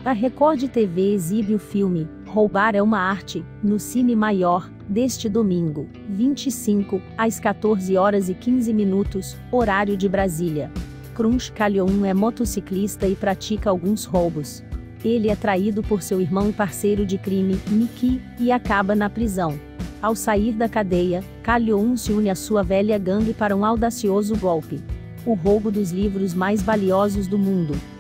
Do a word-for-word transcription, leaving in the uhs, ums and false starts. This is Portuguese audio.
A Record T V exibe o filme Roubar é uma Arte, no Cine Maior, deste domingo, vinte e cinco, às quatorze horas e quinze minutos, horário de Brasília. Cruz Calhoun é motociclista e pratica alguns roubos. Ele é traído por seu irmão e parceiro de crime, Mickey, e acaba na prisão. Ao sair da cadeia, Calhoun se une à sua velha gangue para um audacioso golpe: o roubo dos livros mais valiosos do mundo.